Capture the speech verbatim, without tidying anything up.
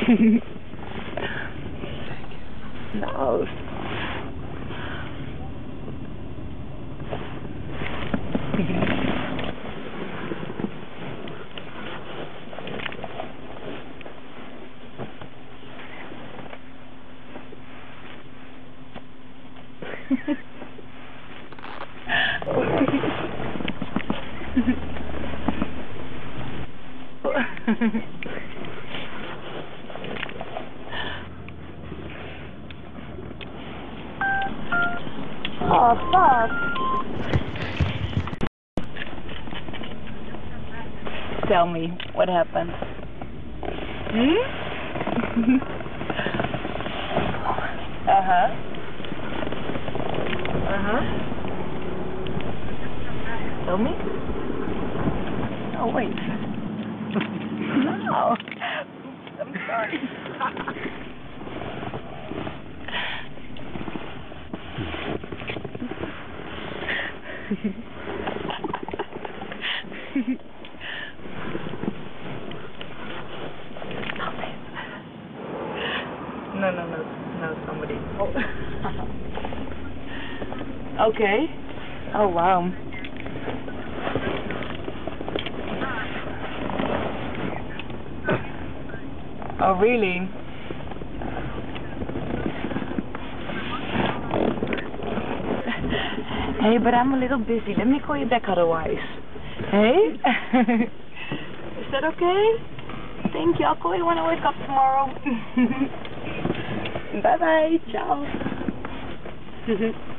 No. Oh, fuck. Tell me, what happened? Hmm? Uh-huh. Uh-huh. Tell me? Oh, wait. No. I'm sorry. No, no, no, no, somebody. Oh. Okay. Oh, wow. Oh, really? Hey, but I'm a little busy. Let me call you back otherwise. Hey? Is that okay? Thank you. I'll call you when I wake up tomorrow. Bye-bye. Ciao.